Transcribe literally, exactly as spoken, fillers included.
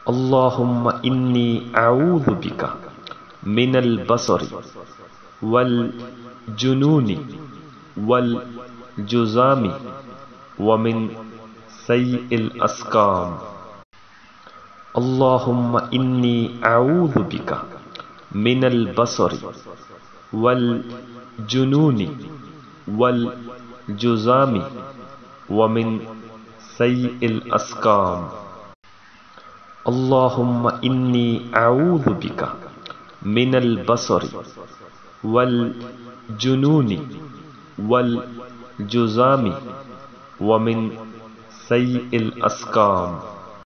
अल्लाहुम्मा इन्नी अऊज़ु बिका मिनल बसरी वल जुनूनी वल जुज़ामी व मिन सय्यिल अस्काम। अल्लाहुम्मा इन्नी अऊज़ु बिका मिनल बसरी वल जुनूनी वल जुज़ामी व मिन सय्यिल अस्काम। अल्लाहुम्मा इन्नी अऊज़ु बिका मिनल बसरी वल जुनूनी वल जुज़ामी व मिन सय्यिल अस्काम।